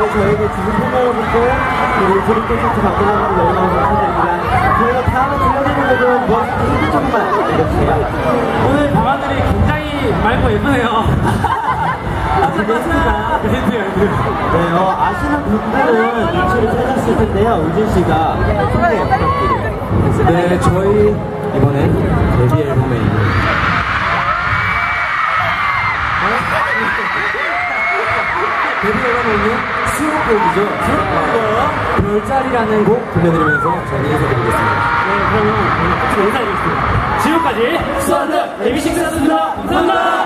저에게 주신 팬 여러분들, 그리고 드림 콘서트 방송하는 너무너무 감사드립니다. 저희가 다음에 들려드리는 곡은 무엇인지 힌트 조금만 알려주세요. 오늘 방안들이 굉장히 맑고 예쁘네요. 맞습니다. 힌트요, 힌트. 네, 아시는 분들은 눈치를 채셨을 텐데요. 우진씨가 소개 부탁드려요. 네, 저희 이번에 데뷔 앨범에 있는 데뷔 앨범에 있는 수록곡이죠. 별자리라는 곡 들려드리면서 저는 인사드리겠습니다. 네, 그러면 오늘 인사드리겠습니다. 지금까지 수원드 데뷔식스였습니다. 감사합니다.